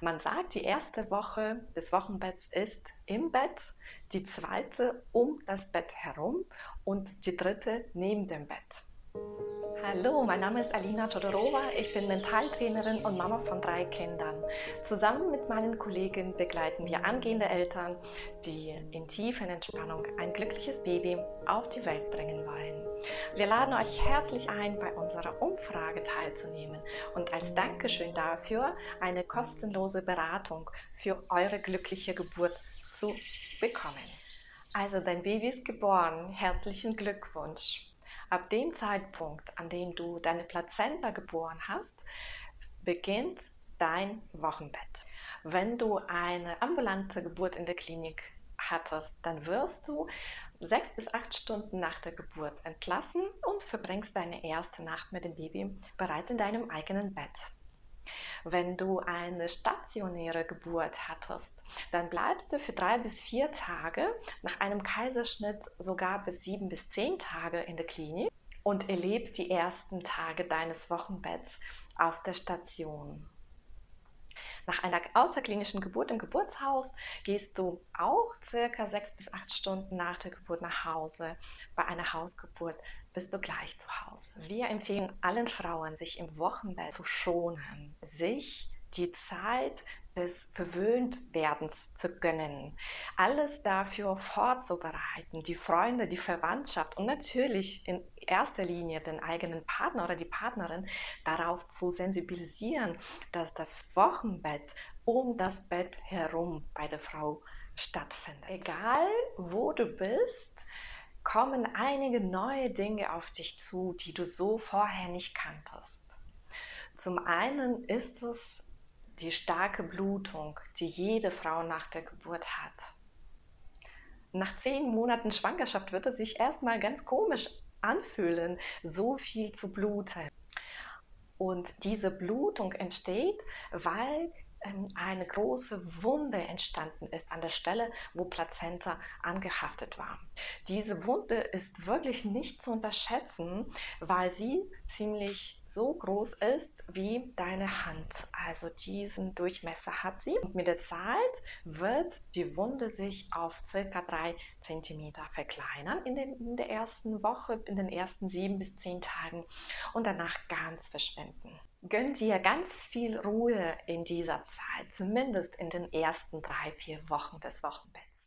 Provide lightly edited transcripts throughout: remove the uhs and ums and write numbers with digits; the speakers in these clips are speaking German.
Man sagt, die erste Woche des Wochenbetts ist im Bett, die zweite um das Bett herum und die dritte neben dem Bett. Hallo, mein Name ist Alina Todorova, ich bin Mentaltrainerin und Mama von 3 Kindern. Zusammen mit meinen Kollegen begleiten wir angehende Eltern, die in tiefen Entspannung ein glückliches Baby auf die Welt bringen wollen. Wir laden euch herzlich ein, bei unserer Umfrage teilzunehmen und als Dankeschön dafür eine kostenlose Beratung für eure glückliche Geburt zu bekommen. Also dein Baby ist geboren, herzlichen Glückwunsch! Ab dem Zeitpunkt, an dem du deine Plazenta geboren hast, beginnt dein Wochenbett. Wenn du eine ambulante Geburt in der Klinik hattest, dann wirst du 6 bis 8 Stunden nach der Geburt entlassen und verbringst deine erste Nacht mit dem Baby bereits in deinem eigenen Bett. Wenn du eine stationäre Geburt hattest, dann bleibst du für 3 bis 4 Tage, nach einem Kaiserschnitt sogar bis 7 bis 10 Tage in der Klinik und erlebst die ersten Tage deines Wochenbetts auf der Station. Nach einer außerklinischen Geburt im Geburtshaus gehst du auch circa 6 bis 8 Stunden nach der Geburt nach Hause. Bei einer Hausgeburt bist du gleich zu Hause. Wir empfehlen allen Frauen, sich im Wochenbett zu schonen, sich die Zeit des Verwöhntwerdens zu gönnen, alles dafür vorzubereiten, die Freunde, die Verwandtschaft und natürlich in erster Linie den eigenen Partner oder die Partnerin darauf zu sensibilisieren, dass das Wochenbett um das Bett herum bei der Frau stattfindet. Egal wo du bist, kommen einige neue Dinge auf dich zu, die du so vorher nicht kanntest. Zum einen ist es die starke Blutung, die jede Frau nach der Geburt hat. Nach 10 Monaten Schwangerschaft wird es sich erstmal ganz komisch anfühlen, so viel zu bluten. Und diese Blutung entsteht, weil eine große Wunde entstanden ist an der Stelle, wo Plazenta angehaftet war. Diese Wunde ist wirklich nicht zu unterschätzen, weil sie ziemlich so groß ist wie deine Hand. Also diesen Durchmesser hat sie. Und mit der Zeit wird die Wunde sich auf ca. 3 cm verkleinern in der ersten Woche, in den ersten 7 bis 10 Tagen und danach ganz verschwinden. Gönn dir ganz viel Ruhe in dieser Zeit, zumindest in den ersten 3, 4 Wochen des Wochenbetts.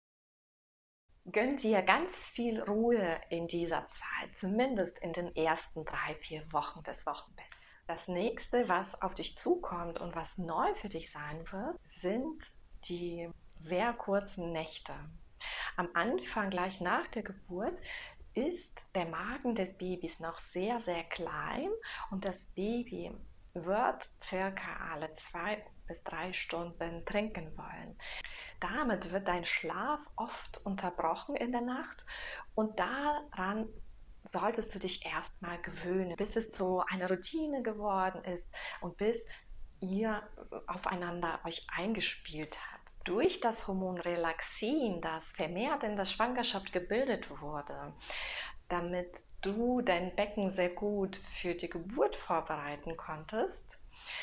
Gönn dir ganz viel Ruhe in dieser Zeit, zumindest in den ersten 3, 4 Wochen des Wochenbetts. Das nächste, was auf dich zukommt und was neu für dich sein wird, sind die sehr kurzen Nächte. Am Anfang, gleich nach der Geburt, ist der Magen des Babys noch sehr, sehr klein und das Baby wird circa alle 2 bis 3 Stunden trinken wollen. Damit wird dein Schlaf oft unterbrochen in der Nacht und daran solltest du dich erstmal gewöhnen, bis es zu einer Routine geworden ist und bis ihr aufeinander euch eingespielt habt. Durch das Hormon Relaxin, das vermehrt in der Schwangerschaft gebildet wurde, damit du dein Becken sehr gut für die Geburt vorbereiten konntest,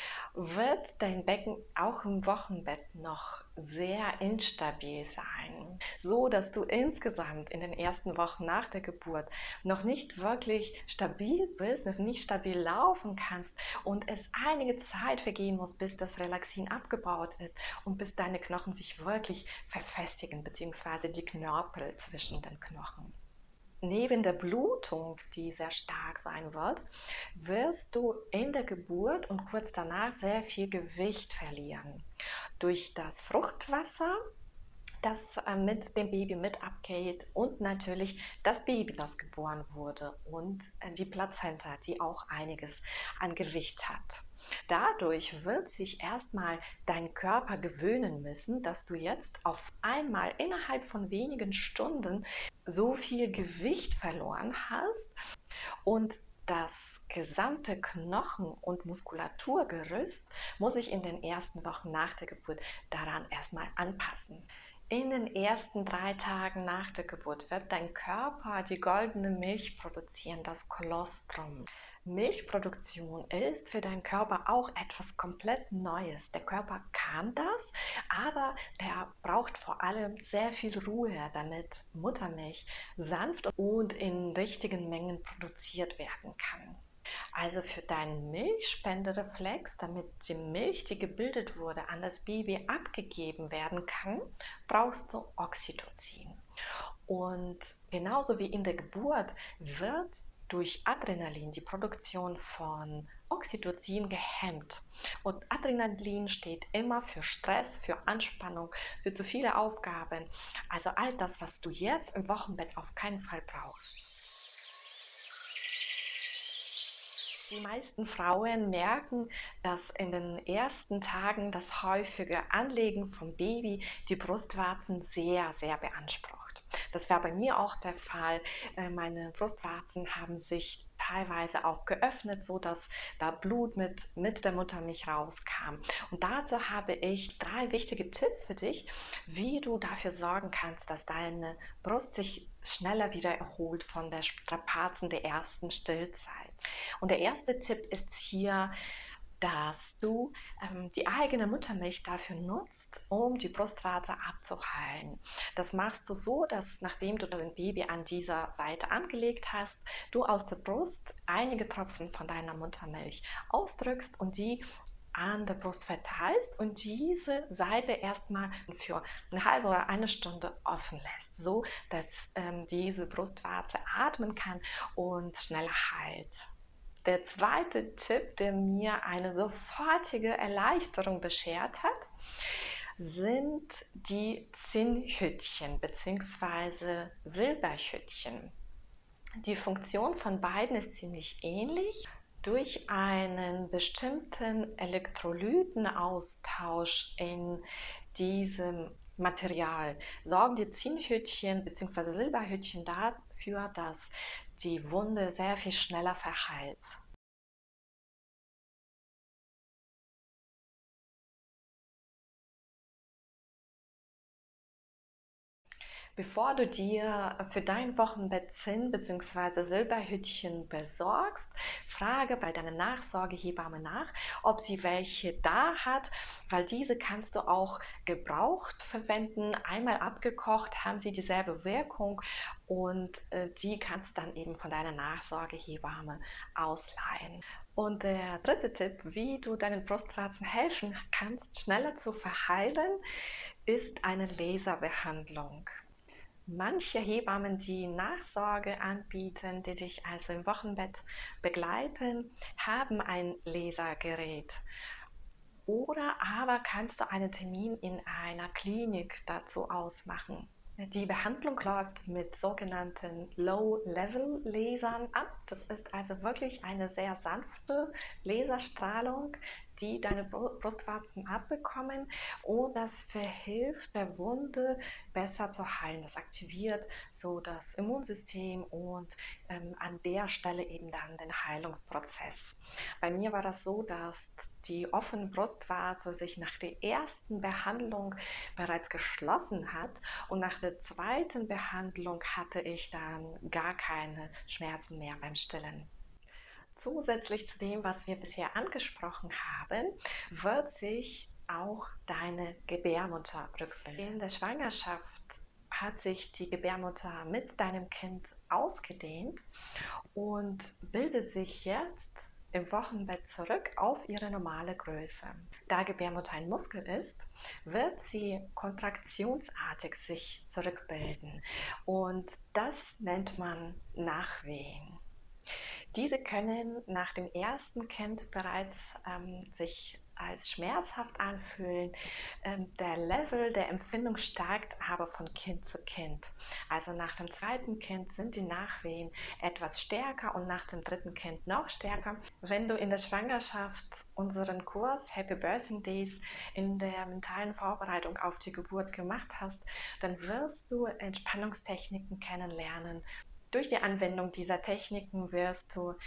wird dein Becken auch im Wochenbett noch sehr instabil sein, so dass du insgesamt in den ersten Wochen nach der Geburt noch nicht wirklich stabil bist, noch nicht stabil laufen kannst und es einige Zeit vergehen muss, bis das Relaxin abgebaut ist und bis deine Knochen sich wirklich verfestigen, beziehungsweise die Knorpel zwischen den Knochen. Neben der Blutung, die sehr stark sein wird, wirst du in der Geburt und kurz danach sehr viel Gewicht verlieren. Durch das Fruchtwasser, das mit dem Baby mit abgeht und natürlich das Baby, das geboren wurde und die Plazenta, die auch einiges an Gewicht hat. Dadurch wird sich erstmal dein Körper gewöhnen müssen, dass du jetzt auf einmal innerhalb von wenigen Stunden so viel Gewicht verloren hast und das gesamte Knochen- und Muskulaturgerüst muss sich in den ersten Wochen nach der Geburt daran erstmal anpassen. In den ersten 3 Tagen nach der Geburt wird dein Körper die goldene Milch produzieren, das Kolostrum. Milchproduktion ist für deinen Körper auch etwas komplett Neues. Der Körper kann das, aber der braucht vor allem sehr viel Ruhe, damit Muttermilch sanft und in richtigen Mengen produziert werden kann. Also für deinen Milchspendereflex, damit die Milch, die gebildet wurde, an das Baby abgegeben werden kann, brauchst du Oxytocin. Und genauso wie in der Geburt wird durch Adrenalin die Produktion von Oxytocin gehemmt. Und Adrenalin steht immer für Stress, für Anspannung, für zu viele Aufgaben. Also all das, was du jetzt im Wochenbett auf keinen Fall brauchst. Die meisten Frauen merken, dass in den ersten Tagen das häufige Anlegen vom Baby die Brustwarzen sehr, sehr beansprucht. Das war bei mir auch der Fall. Meine Brustwarzen haben sich teilweise auch geöffnet, so dass da Blut mit der Muttermilch rauskam. Und dazu habe ich 3 wichtige Tipps für dich, wie du dafür sorgen kannst, dass deine Brust sich schneller wieder erholt von der Strapazen der ersten Stillzeit. Und der erste Tipp ist hier, dass du die eigene Muttermilch dafür nutzt, um die Brustwarze abzuheilen. Das machst du so, dass nachdem du dein Baby an dieser Seite angelegt hast, du aus der Brust einige Tropfen von deiner Muttermilch ausdrückst und die an der Brust verteilst und diese Seite erstmal für eine halbe oder eine Stunde offen lässt, so dass diese Brustwarze atmen kann und schneller heilt. Der zweite Tipp, der mir eine sofortige Erleichterung beschert hat, sind die Zinnhütchen bzw. Silberhütchen. Die Funktion von beiden ist ziemlich ähnlich. Durch einen bestimmten Elektrolytenaustausch in diesem Material sorgen die Zinnhütchen bzw. Silberhütchen dafür, dass die Wunde sehr viel schneller verheilt. Bevor du dir für dein Wochenbett Zinn bzw. Silberhütchen besorgst, frage bei deiner Nachsorgehebamme nach, ob sie welche da hat, weil diese kannst du auch gebraucht verwenden. Einmal abgekocht haben sie dieselbe Wirkung und die kannst du dann eben von deiner Nachsorgehebamme ausleihen. Und der dritte Tipp, wie du deinen Brustwarzen helfen kannst, schneller zu verheilen, ist eine Laserbehandlung. Manche Hebammen, die Nachsorge anbieten, die dich also im Wochenbett begleiten, haben ein Lasergerät. Oder aber kannst du einen Termin in einer Klinik dazu ausmachen. Die Behandlung läuft mit sogenannten Low-Level-Lasern ab. Das ist also wirklich eine sehr sanfte Laserstrahlung, die deine Brustwarzen abbekommen und das verhilft der Wunde besser zu heilen. Das aktiviert so das Immunsystem und an der Stelle eben dann den Heilungsprozess. Bei mir war das so, dass die offene Brustwarze sich nach der ersten Behandlung bereits geschlossen hat und nach der zweiten Behandlung hatte ich dann gar keine Schmerzen mehr beim Stillen. Zusätzlich zu dem, was wir bisher angesprochen haben, wird sich auch deine Gebärmutter rückbilden. In der Schwangerschaft hat sich die Gebärmutter mit deinem Kind ausgedehnt und bildet sich jetzt im Wochenbett zurück auf ihre normale Größe. Da Gebärmutter ein Muskel ist, wird sie kontraktionsartig sich zurückbilden und das nennt man Nachwehen. Diese können nach dem ersten Kind bereits sich als schmerzhaft anfühlen. Der Level der Empfindung steigt aber von Kind zu Kind. Also nach dem zweiten Kind sind die Nachwehen etwas stärker und nach dem dritten Kind noch stärker. Wenn du in der Schwangerschaft unseren Kurs Happy Birthing Days in der mentalen Vorbereitung auf die Geburt gemacht hast, dann wirst du Entspannungstechniken kennenlernen. Durch die Anwendung dieser Techniken wirst du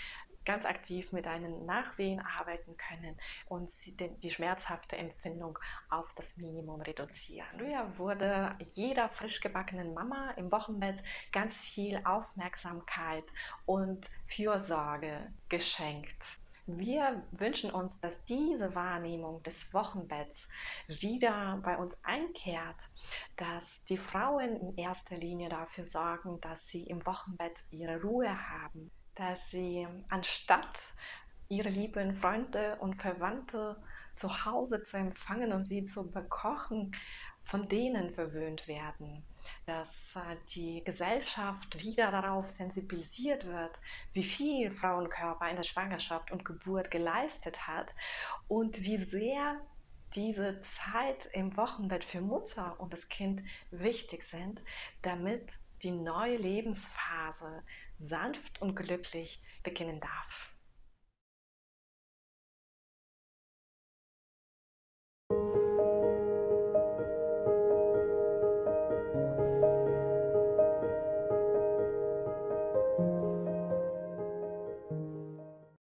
ganz aktiv mit deinen Nachwehen arbeiten können und die schmerzhafte Empfindung auf das Minimum reduzieren. Früher wurde jeder frisch gebackenen Mama im Wochenbett ganz viel Aufmerksamkeit und Fürsorge geschenkt. Wir wünschen uns, dass diese Wahrnehmung des Wochenbetts wieder bei uns einkehrt, dass die Frauen in erster Linie dafür sorgen, dass sie im Wochenbett ihre Ruhe haben, dass sie anstatt ihre lieben Freunde und Verwandte zu Hause zu empfangen und sie zu bekochen, von denen verwöhnt werden, dass die Gesellschaft wieder darauf sensibilisiert wird, wie viel Frauenkörper in der Schwangerschaft und Geburt geleistet hat und wie sehr diese Zeit im Wochenbett für Mutter und das Kind wichtig sind, damit die neue Lebensphase sanft und glücklich beginnen darf.